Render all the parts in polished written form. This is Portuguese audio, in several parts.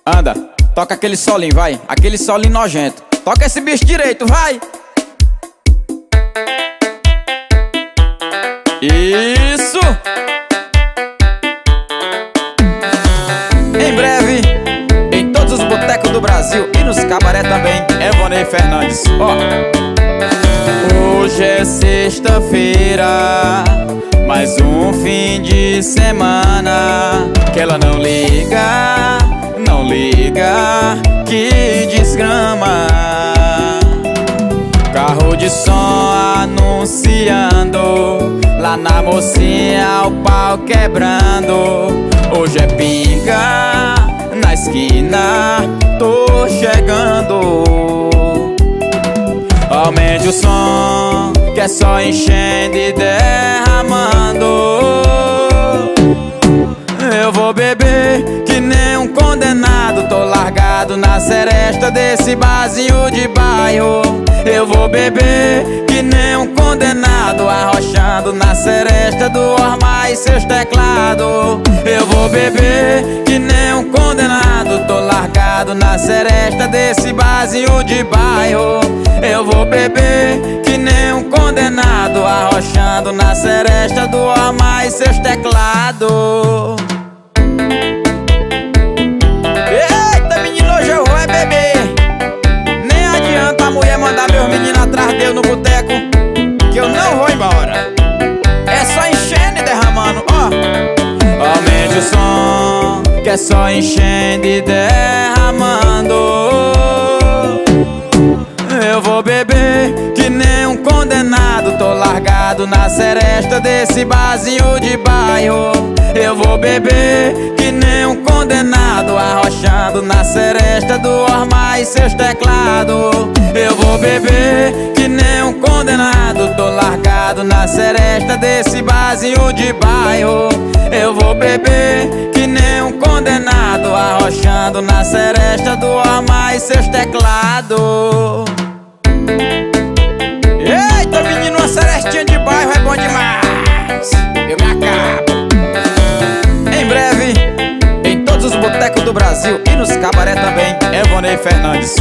Anda, toca aquele solinho, vai. Aquele solinho nojento. Toca esse bicho direito, vai. Isso! Em breve, em todos os botecos do Brasil e nos cabaré também, Evonei Fernandes. Ó, hoje é sexta-feira, mais um fim de semana. Que ela não liga, não liga, que desgrama. Carro de som anunciando, lá na mocinha o pau quebrando. Hoje é pinga na esquina, tô chegando. Aumente o som, que é só enchendo e derramando. Eu vou beber que nem um condenado, tô largado na seresta desse barzinho de bairro. Eu vou beber que nem um condenado, arrochando na seresta do Ormar e seus teclados. Eu vou beber que nem um condenado, tô largado na seresta desse barzinho de bairro. Eu vou beber que nem um condenado, arrochando na seresta do Ormar e seus teclados. Eita, menino, hoje eu vou é beber. Nem adianta a mulher mandar meus meninos atrás dele no boteco, que eu não vou embora. É só enchendo e derramando, ó. Aumente o som, que é só enchendo e derramando. Eu vou beber que nem um condenado, tô largado na seresta desse barzinho de bairro. Eu vou beber que nem um condenado, arrochando na seresta do Ormar e seus teclados. Eu vou beber que nem um condenado, tô largado na seresta desse barzinho de bairro. Eu vou beber que nem um condenado, arrochando na seresta do Ormar e seus teclados. Eita, menino, uma serestinha de bairro é bom demais. Eu me acabo. Em breve, em todos os botecos do Brasil e nos cabaré também, Evonei Fernandes.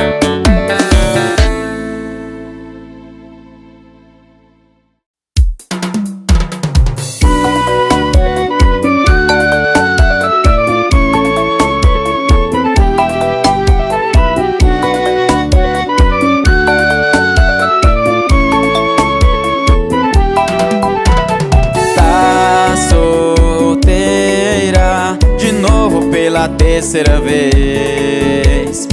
Pela terceira vez,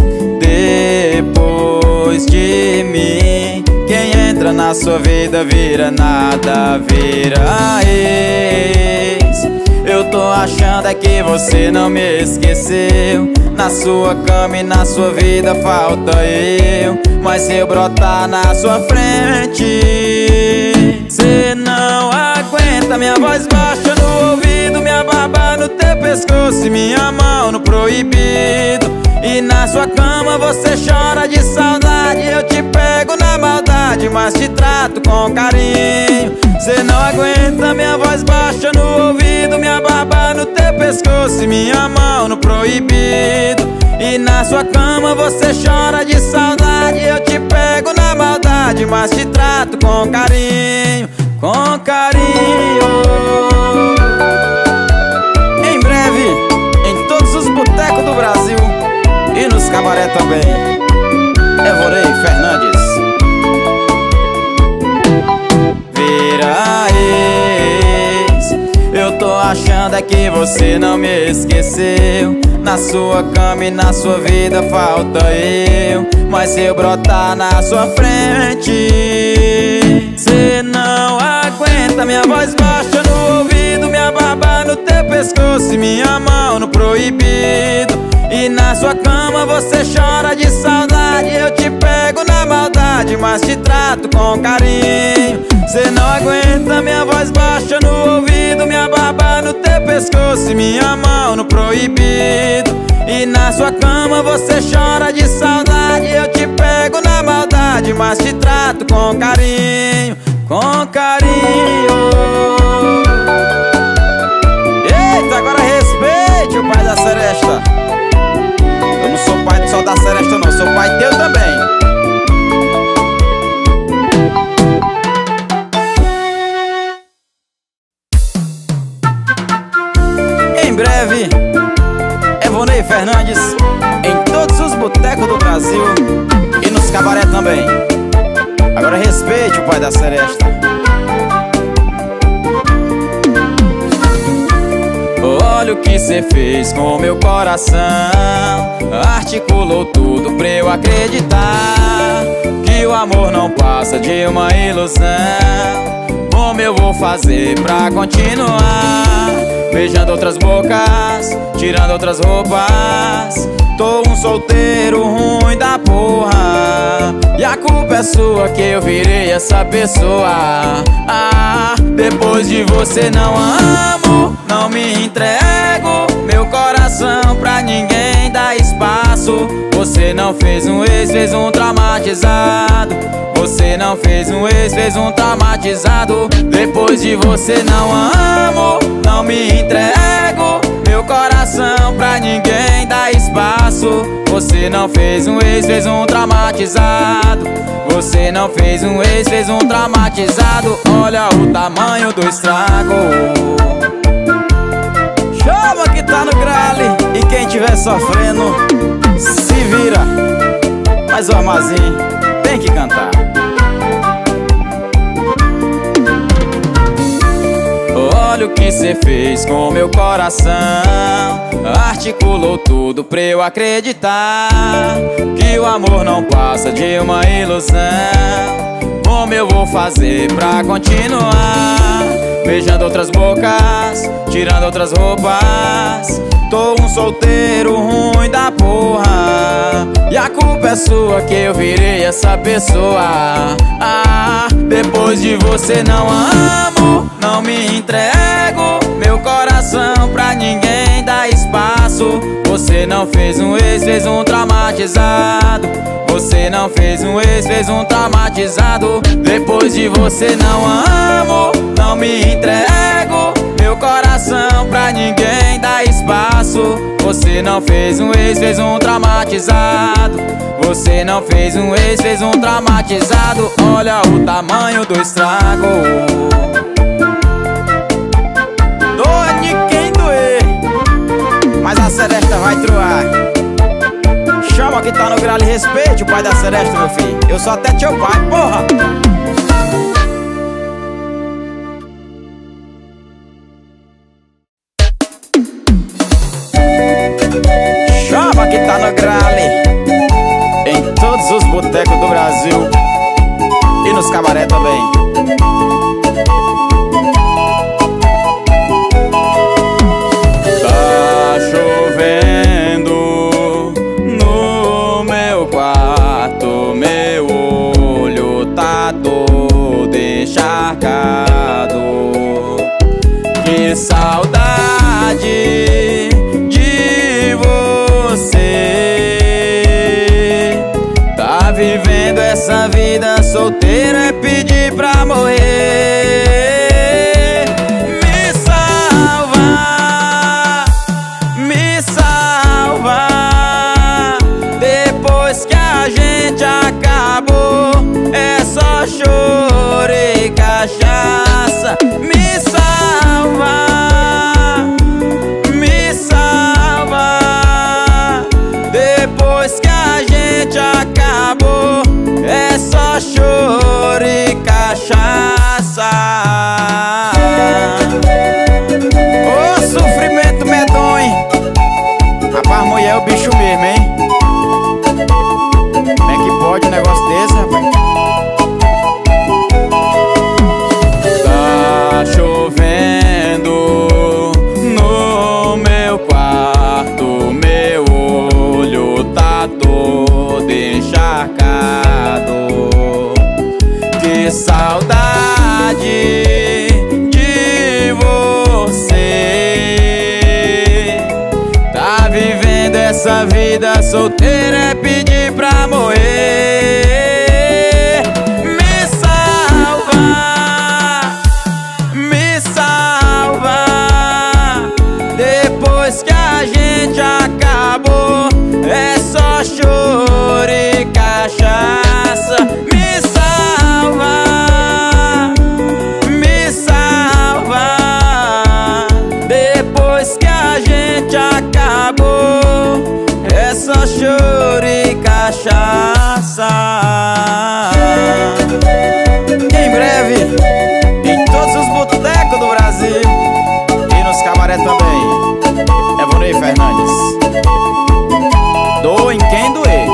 depois de mim, quem entra na sua vida vira nada, vira ex. Eu tô achando é que você não me esqueceu. Na sua cama e na sua vida falta eu, mas se eu brotar na sua frente, cê não aguenta. Minha voz baixa no ouvido, minha barba no teu pescoço e minha mão no proibido. E na sua cama você chora de saudade, eu te pego na maldade, mas te trato com carinho. Cê não aguenta, minha voz baixa no ouvido, minha barba no teu pescoço e minha mão no proibido. E na sua cama você chora de saudade, eu te pego na maldade, mas te trato com carinho, com carinho. Em breve, em todos os botecos do Brasil e nos cabaré também, Evonei Fernandes. Vira ex, eu tô achando é que você não me esqueceu. Na sua cama e na sua vida falta eu, mas se eu brotar na sua frente, cê não aguenta. Minha voz baixa no ouvido, minha barba no teu pescoço e minha mão no proibido. E na sua cama você chora de saudade, eu te pego na maldade, mas te trato com carinho. Cê não aguenta, minha voz baixa no ouvido, minha barba no teu pescoço e minha mão no proibido. E na sua cama você chora de saudade, eu te pego na maldade, mas te trato com carinho, com carinho. Eita, agora respeite o pai da seresta. Alô, Ney Fernandes, em todos os botecos do Brasil e nos cabaré também. Agora respeite o pai da seresta. Olha o que cê fez com meu coração, articulou tudo pra eu acreditar que o amor não passa de uma ilusão. Como eu vou fazer pra continuar beijando outras bocas, tirando outras roupas? Tô um solteiro ruim da porra, e a culpa é sua que eu virei essa pessoa. Depois de você não amo, não me entrego meu coração pra ninguém dar espaço. Você não fez um ex, fez um traumatizado. Você não fez um ex, fez um traumatizado. Depois de você não amo, não me entrego meu coração pra ninguém dar espaço. Você não fez um ex, fez um traumatizado. Você não fez um ex, fez um traumatizado. Olha o tamanho do estrago. Chama que tá no grale, e quem tiver sofrendo se vira. Mas o Armazinho tem que cantar. Olha o que cê fez com meu coração, articulou tudo pra eu acreditar que o amor não passa de uma ilusão. Como eu vou fazer pra continuar beijando outras bocas, tirando outras roupas? Tô um solteiro ruim da porra, e a culpa é sua que eu virei essa pessoa. Depois de você não amo, não me entrego meu coração pra ninguém dar espaço. Você não fez um ex, fez um traumatizado. Você não fez um ex, fez um traumatizado. Depois de você não amo, não me entrego meu coração pra ninguém dar espaço. Você não fez um ex, fez um traumatizado. Você não fez um ex, fez um traumatizado. Olha o tamanho do estrago. Doe quem doer, mas a seresta vai troar. Chama que tá no grale, respeite o pai da seresta, meu filho. Eu sou até teu pai, porra. Chama que tá no grale, em todos os botecos do Brasil e nos cabaré também. Tá chovendo no meu quarto, meu olho tá todo encharcado. Que saudade de você. Tá vivendo essa vida solteira é pedir pra morrer. Me salva, me salva. Depois que a gente acabou, é só choro e cachaça. Me salva, me salva. Depois que a gente acabou, é só choro e cachaça. Ô sofrimento medonho. Rapaz, mulher é o bicho mesmo, hein? Como é que pode um negócio desse, rapaz? Tá chovendo no meu quarto, meu olho tá todo encharcado. Que saudade de você. Tá vivendo essa vida solteira é pedir pra morrer. Me salva, me salva. Depois que a gente acabou, é só choro e cachaça. Me salva, me salva. Depois que a gente acabou, só choro e cachaça. Em breve, em todos os botecos do Brasil e nos cabaré também. Evonei Fernandes. Doa em quem doer.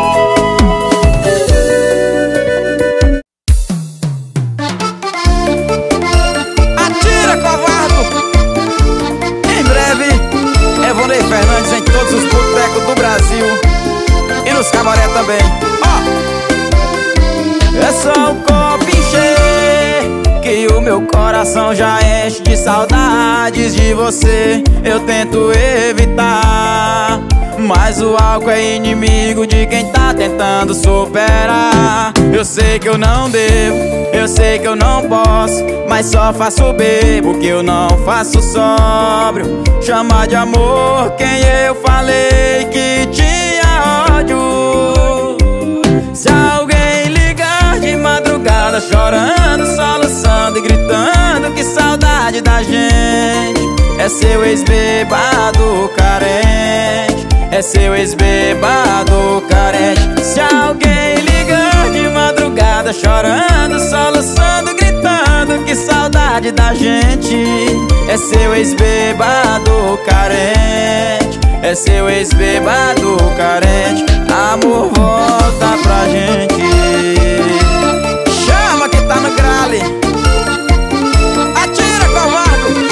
Atira, covarde! Em breve, Evonei Fernandes em todos os botecos do Brasil e nos cabaré também. É só um copo encher que o meu coração já enche de saudades de você. Eu tento evitar, mas o álcool é inimigo de quem tá tentando superar. Eu sei que eu não devo, eu sei que eu não posso, mas só faço bebo que eu não faço sóbrio. Chamar de amor quem eu falei que tinha ódio. Se alguém ligar de madrugada chorando, soluçando e gritando que saudade da gente, é seu ex-bebado carente, é seu ex-bebado carente. Se alguém ligar de madrugada chorando, soluçando, gritando que saudade da gente, é seu ex-bebado carente, é seu ex-bebado carente. Amor, volta pra gente. Chama que tá no grale. Atira, covarde!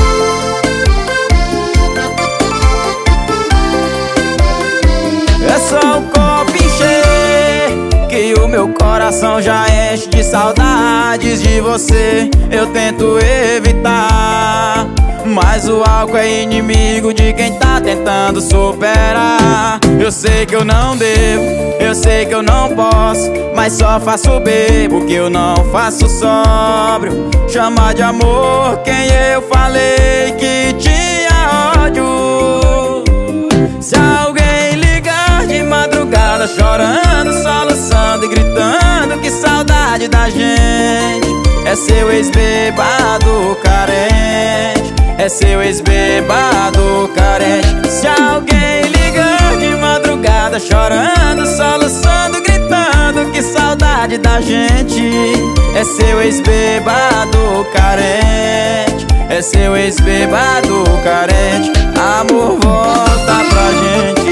É só um copo encher que o meu coração já enche de saudades de você. Eu tento evitar, mas o álcool é inimigo de quem tá tentando superar. Eu sei que eu não devo, eu sei que eu não posso, mas só faço bebo que eu não faço sóbrio. Chamar de amor quem eu falei que tinha ódio. Se alguém ligar de madrugada chorando, soluçando e gritando que saudade da gente, é seu ex-bebado carente, é seu ex-bebado carente. Se alguém ligar de madrugada chorando, soluçando, gritando que saudade da gente, é seu ex-bebado carente, é seu ex-bebado carente. Amor, volta pra gente.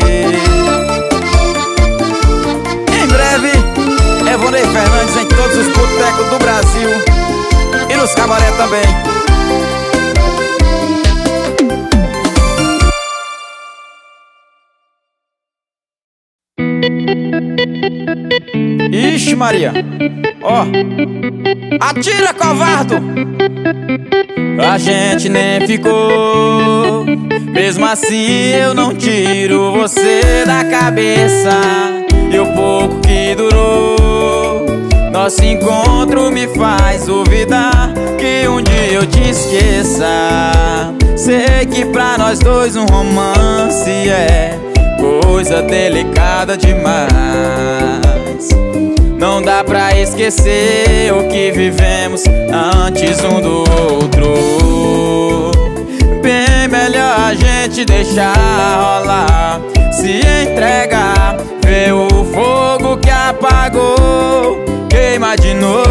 Em breve, Evonei Fernandes em todos os botecos do Brasil e nos cabaré também. Ixi, Maria, ó, atira, covarde! A gente nem ficou, mesmo assim eu não tiro você da cabeça. E o pouco que durou, nosso encontro me faz duvidar que um dia eu te esqueça. Sei que pra nós dois um romance é coisa delicada demais. Não dá pra esquecer o que vivemos antes um do outro. Bem melhor a gente deixar rolar, se entregar, ver o fogo que apagou, queima de novo.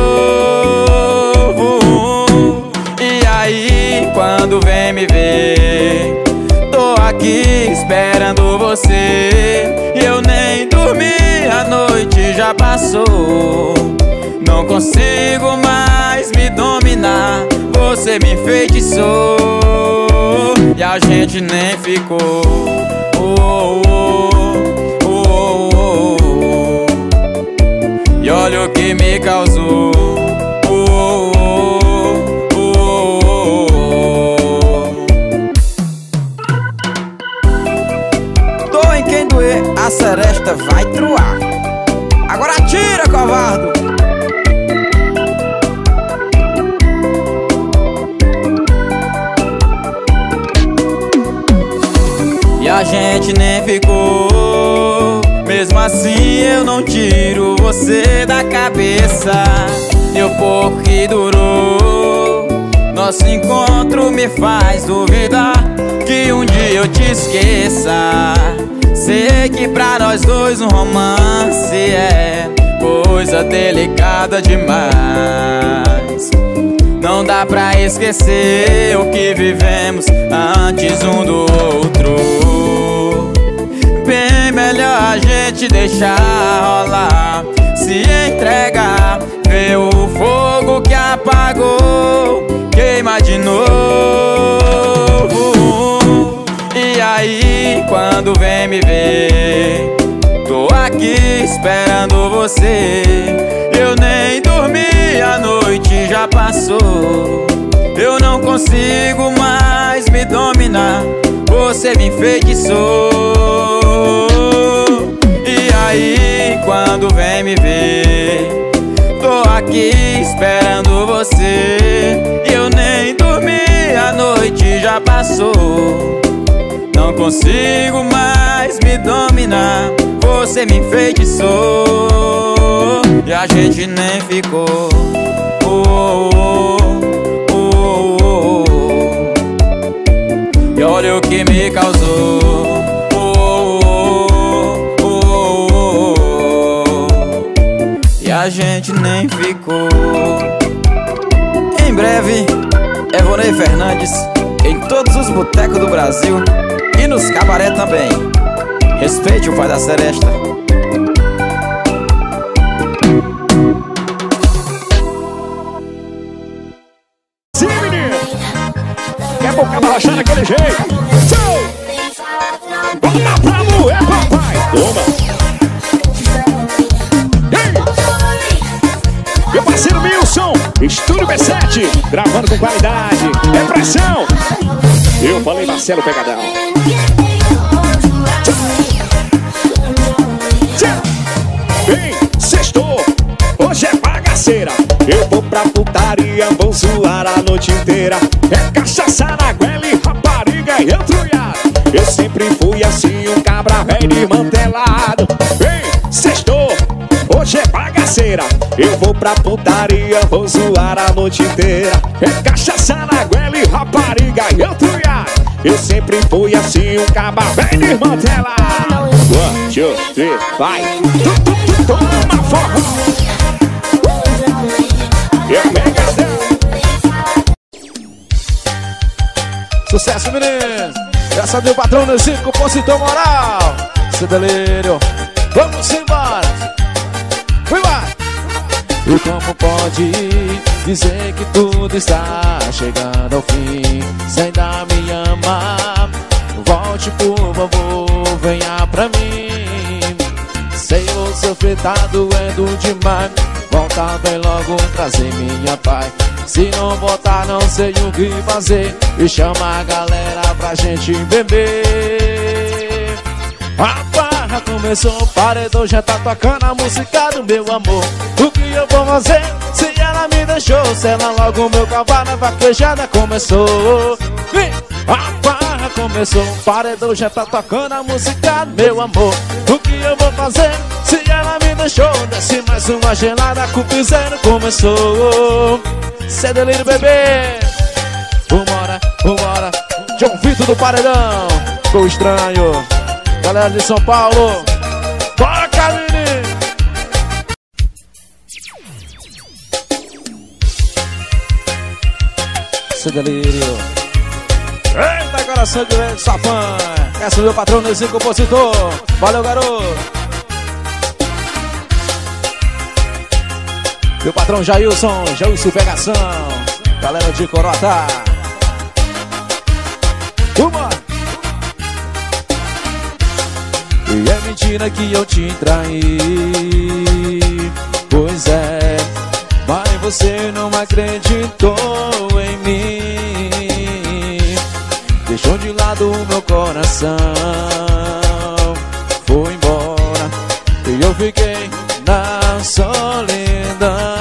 E aí, quando vem me ver, tô aqui esperando você. E eu nem dormi, a noite já passou. Não consigo mais me dominar, você me enfeitiçou. E a gente nem ficou. E olha o que me causou. Doa em quem doer, a seresta vai truar. Agora atira, covarde! E a gente nem ficou, mesmo assim eu não tiro você da cabeça. E o pouco que durou, nosso encontro me faz duvidar que um dia eu te esqueça. Sei que pra nós dois um romance é coisa delicada demais. Não dá pra esquecer o que vivemos antes um do outro. Bem melhor a gente deixar rolar, se entregar, ver o fogo que apagou, queima de novo. E aí, quando vem me ver, tô aqui esperando você. Eu nem dormi, a noite já passou. Eu não consigo mais me dominar, você me enfeitiçou. E aí, quando vem me ver, tô aqui esperando você. Eu nem dormi, a noite já passou. Não consigo mais me dominar, você me enfeitiçou. E a gente nem ficou. E olha o que me causou. E a gente nem ficou. Em breve, Evonei Fernandes em todos os botecos do Brasil e nos cabaré também. Respeite o pai da seresta. Sim, menino! Quer bocar baixar daquele jeito? Bota pra moer, papai! Toma! Ei! Meu parceiro Milson, Estúdio B7, gravando com qualidade. Repressão! Eu falei Marcelo Pegadão. Vem, sextou, hoje é bagaceira. Eu vou pra putaria, vou zoar a noite inteira. É cachaça na goela e rapariga e entulhado. Eu sempre fui assim, um cabra velho desmantelado. Vem, sextou, hoje é bagaceira. Eu vou pra putaria, vou zoar a noite inteira. É cachaça na goela e rapariga e entulhado. Eu sempre fui assim, um cabra velho desmantelado. 1, 2, 3, vai. Toma forró. Eu pegadão. Sucesso, meninos! Essa do patrão nesse compositor moral. Esse delírio. Vamos embora. Vai! E como pode dizer que tudo está chegando ao fim? Se ainda me ama, volte por favor, venha pra mim. Sei o sofrer tá doendo demais. Volta, vem logo trazer minha paz. Se não voltar, não sei o que fazer. E chama a galera pra gente beber. A barra começou, o paredão já tá tocando a música do meu amor. O que eu vou fazer se ela me deixou? Se ela logo meu cavalo, a vaquejada começou. A barra começou, o paredão já tá tocando a música do meu amor. O que eu vou fazer se ela me deixou? Desce mais uma gelada, com o piseiro começou. Cê delírio, bebê. Vambora, vambora. João Vitor do Paredão. Ficou estranho. Galera de São Paulo. Toca, menino. Cê delírio. Eita, coração de velho safã. Essa é o meu patrão nesse compositor. Valeu, garoto. Meu patrão Jailson Pegação. Galera de Corota. Uma. E é mentira que eu te traí. Pois é, mas você não acreditou em mim. Deixou de lado o meu coração. Foi embora e eu fiquei na solidão.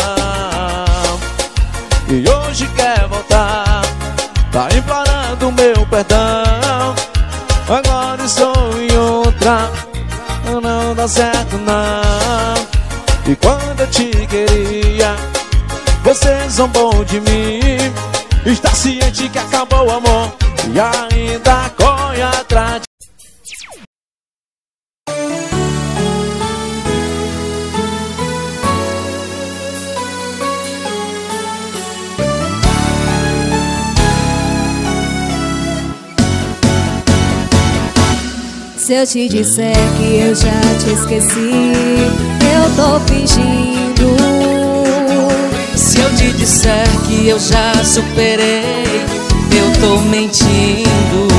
E hoje quer voltar, tá implorando meu perdão. Agora estou em outra, não dá certo não. E quando eu te queria, você zombou de mim. Está ciente que acabou o amor. e ainda corre atrás. Se eu te disser que eu já te esqueci, eu tô fingindo. Se eu te disser que eu já superei, eu tô mentindo.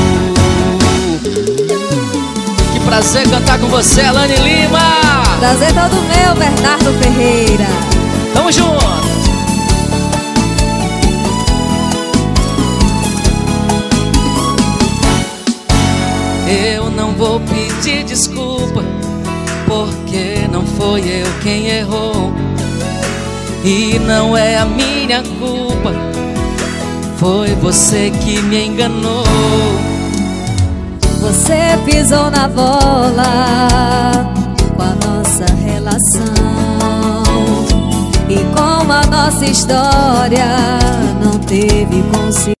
Que prazer cantar com você, Alane Lima. Prazer todo meu, Bernardo Ferreira. Tamo junto. Eu não vou pedir desculpa, porque não foi eu quem errou. E não é a minha culpa, foi você que me enganou. Você pisou na bola com a nossa relação, e como a nossa história não teve consciência.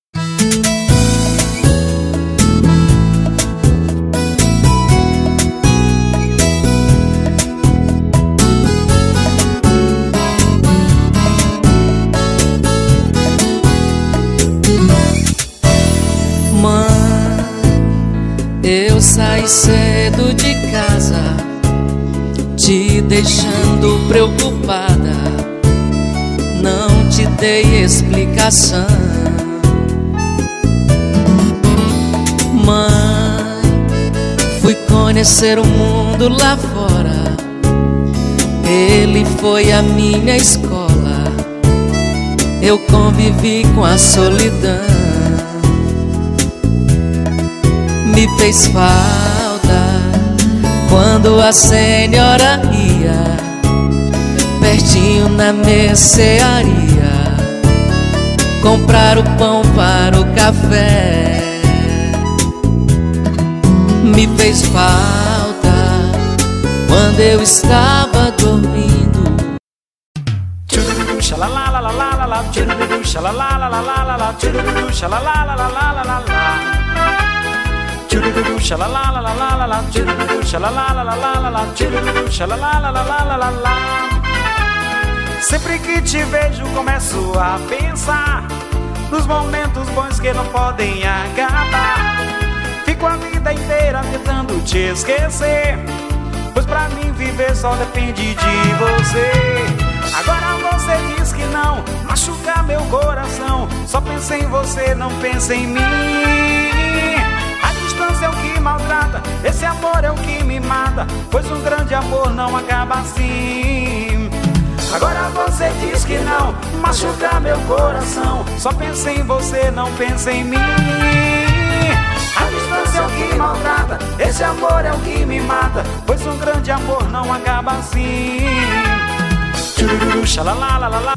Eu saí cedo de casa, te deixando preocupada. Não te dei explicação. Mãe, fui conhecer o mundo lá fora. Ele foi a minha escola. Eu convivi com a solidão. Me fez falta quando a senhora ia pertinho na mercearia comprar o pão para o café. Me fez falta quando eu estava dormindo. Sempre que te vejo começo a pensar nos momentos bons que não podem acabar. Fico a vida inteira tentando te esquecer, pois pra mim viver só depende de você. Agora você diz que não, machuca meu coração. Só pensa em você, não pensa em mim. A distância é o que maltrata, esse amor é o que me mata, pois um grande amor não acaba assim. Agora você diz que não, machuca meu coração. Só pensa em você, não pensa em mim. A distância é o que maltrata, esse amor é o que me mata, pois um grande amor não acaba assim. Chururu, xalalalala.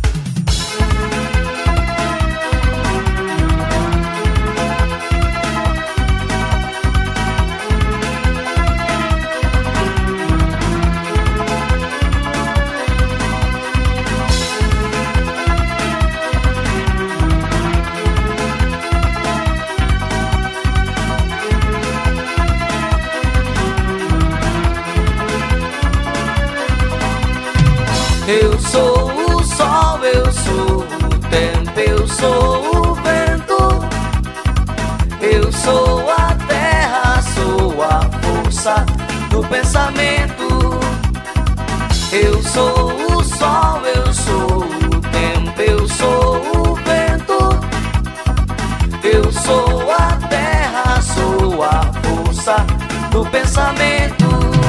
Eu sou o sol, eu sou o tempo, eu sou o vento. Eu sou a terra, sou a força do pensamento. Eu sou o sol, eu sou o tempo, eu sou o vento. Eu sou a terra, sou a força do pensamento.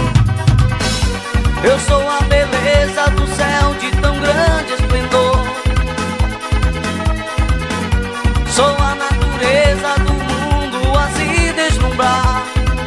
Eu sou a beleza do céu de tão grande esplendor. Sou a natureza do mundo a se deslumbrar.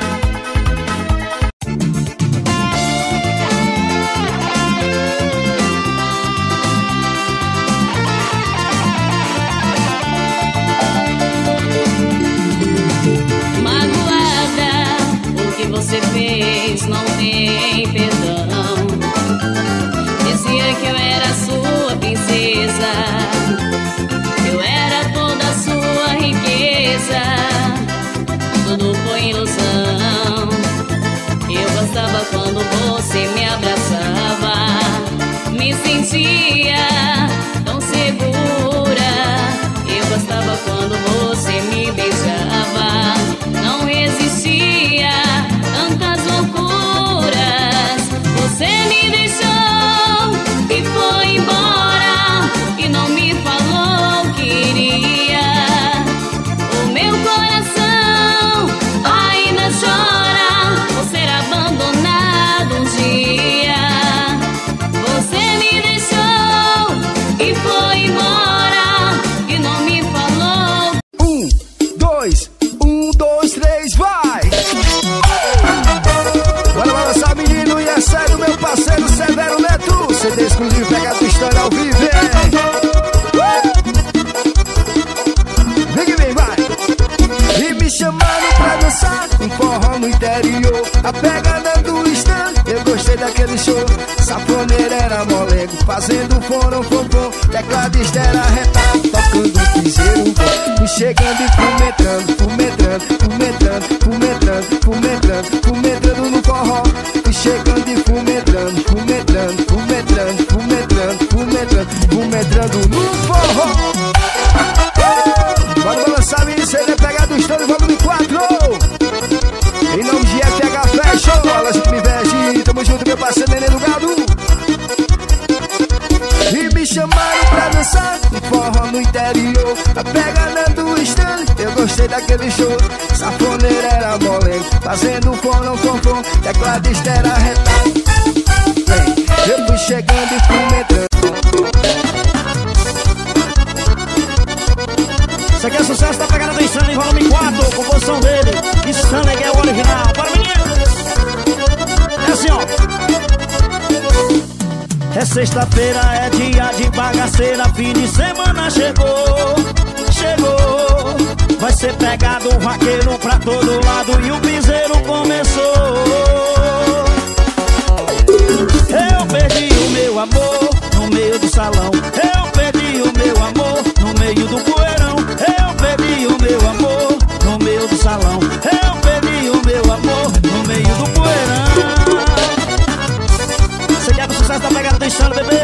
Magoada, o que você fez não tem perdão. Dizia que eu era foi ilusão. Eu gostava quando você me abraçava, me sentia tão segura. Eu gostava quando você me beijava, não resistia tantas loucuras. Você me deixou e foi embora e não me falou o que iria. O meu coração ainda chora por ser abandonado um dia. Você me deixou e foi embora e não me falou. 1, 2, 1, 2, 3, vai! Bora balançar, menino, e é sério, meu parceiro Severo Neto. CD exclusivo, pega a tua história ao vivo, vem, vai! E me chamando pra dançar um forró no interior, a pegada do stand, eu gostei daquele show. Safoneira era molengo, fazendo forão, fofão. Tecladista era retado, tocando piseiro bom. Fui chegando e fumetrando no forró. Fui chegando e fumetrando no forró. Bora balançar, menino, você vai pegar do estouro, volume 4. Em nome de FH Fashion, a loja que me veste. Tamo junto, meu parceiro Nenê do Gado. E me chamaram pra dançar um forró no interior, a pegada do stand, eu gostei daquele show. Safoneira era molengo, fazendo forró, fofão. Tecladista era retado, vem, eu fui chegando e fumetrando. Isso aqui é sucesso da pegada do Stanley, volume 4, composição dele, Stanley, que é o original. Bora, menino! É assim, ó. É sexta-feira, é dia de bagaceira, fim de semana chegou. Vai ser pegado o vaqueiro pra todo lado e o piseiro começou. Eu perdi o meu amor no meio do salão. Eu perdi o meu amor no meio do poeirão. Eu perdi o meu amor no meio do salão. Eu perdi o meu amor no meio do poeirão. Você quer o sucesso da pegada do Estado, bebê?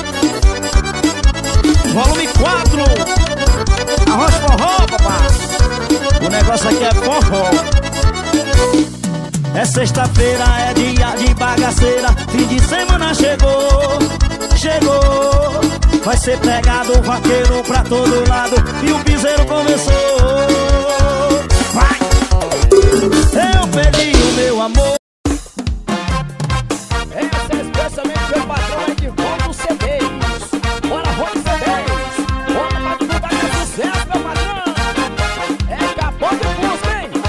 Volume 4. Arroz forró, papai. O negócio aqui é forró. É sexta-feira, é dia de bagaceira, fim de semana chegou. Vai ser pegado o vaqueiro pra todo lado e o piseiro começou. Vai! Eu perdi o meu amor. Essa é especialmente meu patrão é de Rodo CDs. Bora, Rodo CDs. Bora pra divulgar esse sucesso, meu patrão. É capô de busca, hein?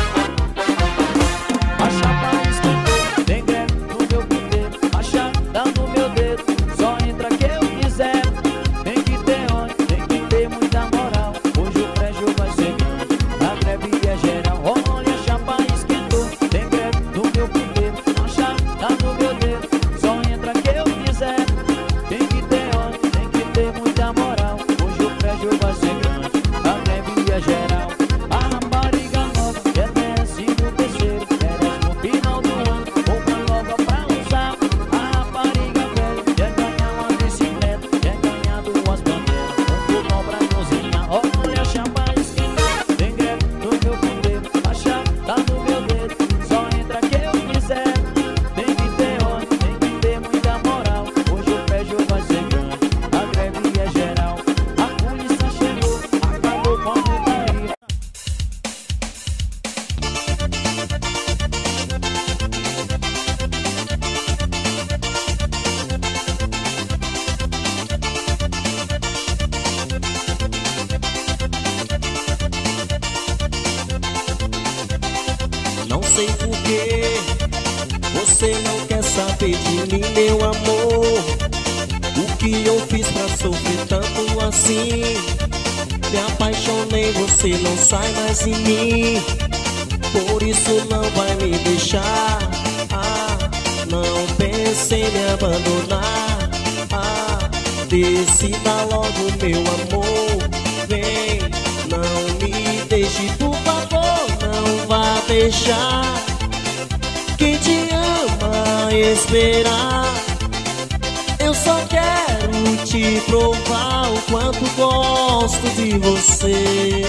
A chapa esquentou, tem greve no meu puteiro. A chapa no meu dedo, só entra que eu quiser. Tem que ter onde, tem que ter muita moral. Hoje o prédio vai ser grande, a greve é geral. Olha, a chapa esquentou, tem greve no meu puteiro. A chapa no meu dedo, só entra que eu quiser. Tem que ter onde, tem que ter muita moral. Hoje o prédio vai ser grande, a greve é geral. A rapariga nova quer desce no terceiro, merece no final do ano, roupa nova pra usar. A rapariga velha quer ganhar uma bicicleta, quer ganhar 2 bandeiras, fogão pra cozinhar. Olha, a chapa esquentou, tem greve no meu puteiro. A chapa no meu dedo, só entra que eu quiser. Tem que ter onde, tem que ter muita moral. Hoje o prédio vai ser grande, a greve é geral. A polícia chegou, acabou com a putaria. Não sei porquê você não quer saber de mim, meu amor. O que eu fiz pra sofrer tanto assim? Me apaixonei, você não sai mais em mim. Por isso não vai me deixar. Não pense em me abandonar. Decida logo, meu amor. Vem, não me deixe, por favor, não vá. vai deixar quem te ama esperar. Eu só quero te provar o quanto gosto de você.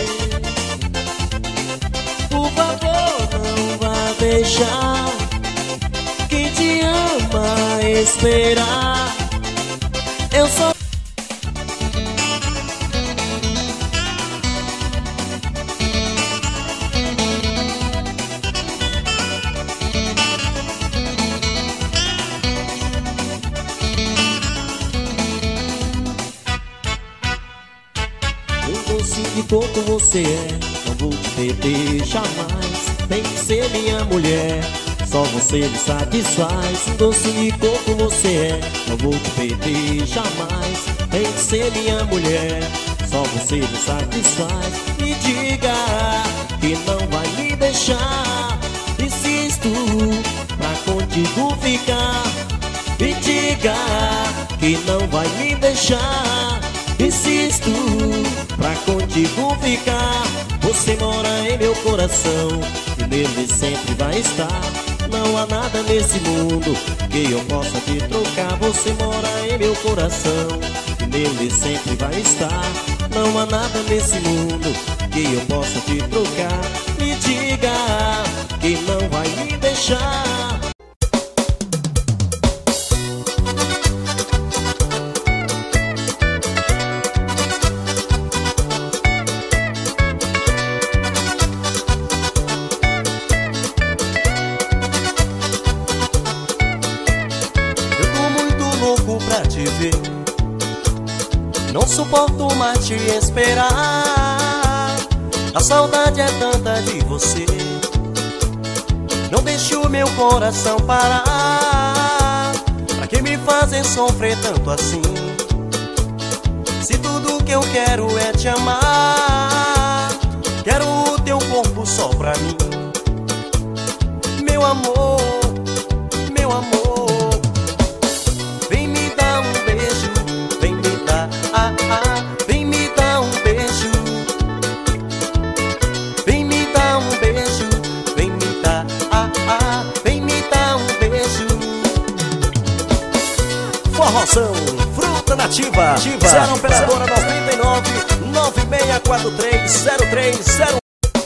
Por favor, não vá deixar quem te ama esperar. Eu só de coco você é, não vou te perder jamais. Tem que ser minha mulher, só você me satisfaz. Um doce de coco você é, não vou te perder jamais. Tem que ser minha mulher, só você me satisfaz. Me diga que não vai me deixar, insisto pra contigo ficar. Me diga que não vai me deixar, insisto pra contigo ficar. Você mora em meu coração e nele sempre vai estar. Não há nada nesse mundo que eu possa te trocar. Você mora em meu coração e nele sempre vai estar. Não há nada nesse mundo que eu possa te trocar. Me diga que não vai me deixar. Não suporto mais te esperar. A saudade é tanta de você. Não deixe o meu coração parar. Pra que me fazer sofrer tanto assim? Se tudo que eu quero é te amar, quero o teu corpo só pra mim. Meu amor, meu amor, vem me dar um beijo, vem me dar, vem me dar um beijo, vem me dar um beijo, vem me dar, vem me dar um beijo. Forrozão, fruta nativa, zero operadora 99 9643 0301.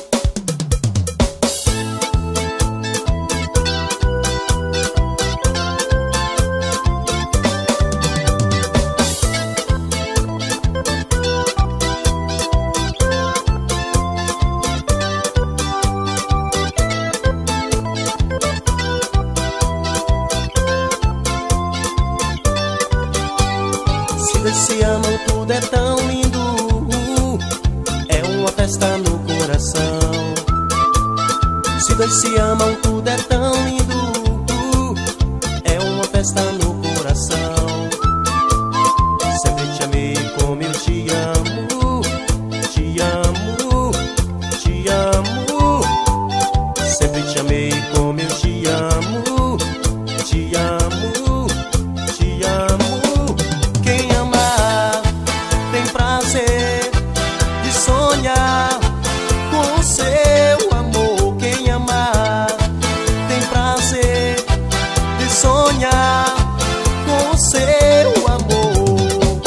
Se amam, tudo é tão lindo. É uma festa no coração. Se dois se amam, tudo é tão lindo. É uma festa no coração. Sempre te amei como eu te amo. Te amo, te amo. Sempre te amei como eu te amo. Te amo, te amo. Quem ama tem prazer de sonhar com o seu amor. Quem ama tem prazer de sonhar com o seu amor.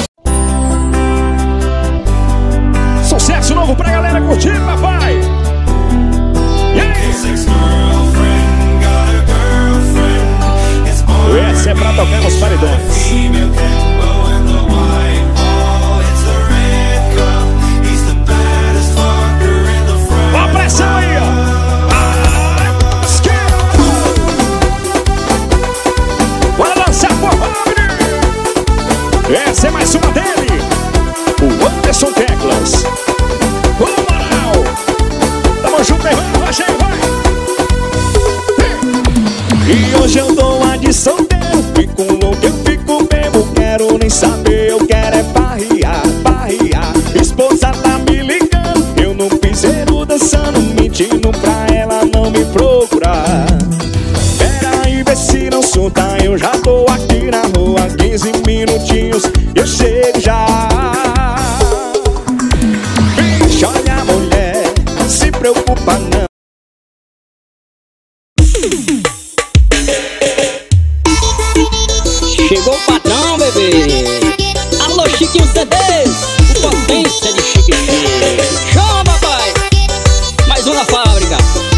Sucesso novo pra galera curtir, papai! Essa é pra tocar nos paredões. Ó a pressão aí, ó. Bora lançar porra, menino. Essa é mais uma dele, o Anderson Teclas. Com moral. Tamo junto, irmão. Vai, vai. E hoje eu dou a de solteiro. Fico louco, eu fico mesmo. Quero nem saber, eu quero é farrear, farrear. Esposa tá me ligando, eu no piseiro dançando, mentindo pra ela não me procurar. Pera aí, vê se não solta, eu já tô aqui na rua. 15 minutinhos, eu chego já. Bicho, olha mulher, se preocupa não. Chegou o patrão, bebê. Alô, Chiquinho CDs, o potência de Chique Chique. Chama, papai. Mais um na fábrica.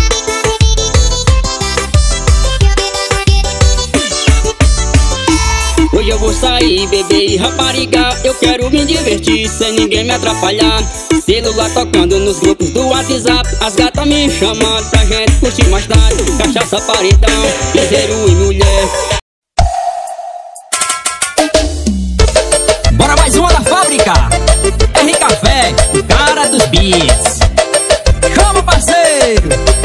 Hoje eu vou sair, bebê e rapariga. Eu quero me divertir sem ninguém me atrapalhar. Celular tocando nos grupos do WhatsApp. As gatas me chamando pra gente curtir mais tarde. Cachaça, paredão, piseiro e mulher. Bora mais uma da fábrica. R Café, o cara dos beats. Chama, parceiro.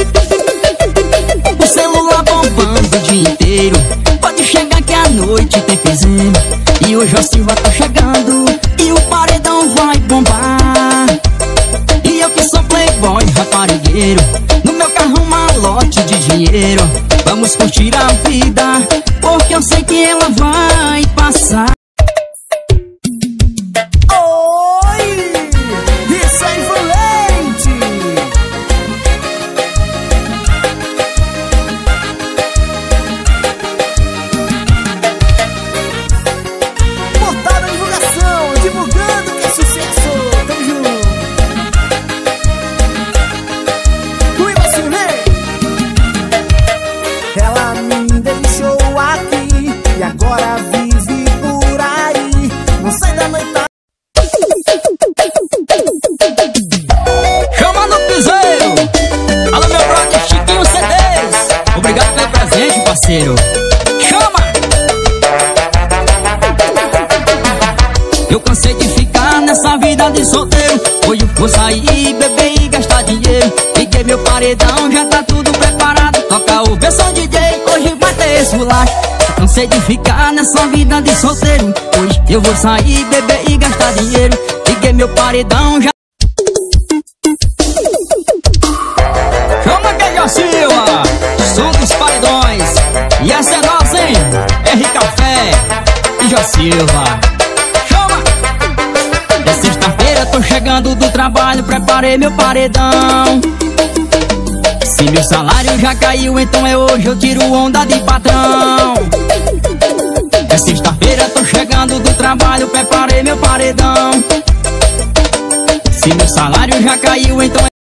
O celular bombando o dia inteiro. Pode chegar que à noite tem piseiro. E o Jô Silva tá chegando e o paredão vai bombar. E eu que sou playboy raparigueiro, no meu carro um malote de dinheiro. Vamos curtir a vida, porque eu sei que ela vai passar. Chama! Eu cansei de ficar nessa vida de solteiro. Hoje eu vou sair, beber e gastar dinheiro. Liguei meu paredão, já tá tudo preparado. Toca o versão DJ, hoje vai ter esse bolacho. Eu cansei de ficar nessa vida de solteiro. Hoje eu vou sair, beber e gastar dinheiro. Liguei meu paredão, já. Chama que é Jô Silva, som dos paredões. E essa é nossa, hein? R Café e Jô Silva. Chama! É sexta-feira, tô chegando do trabalho, preparei meu paredão. Se meu salário já caiu, então é hoje, eu tiro onda de patrão. É sexta-feira, tô chegando do trabalho, preparei meu paredão. Se meu salário já caiu, então é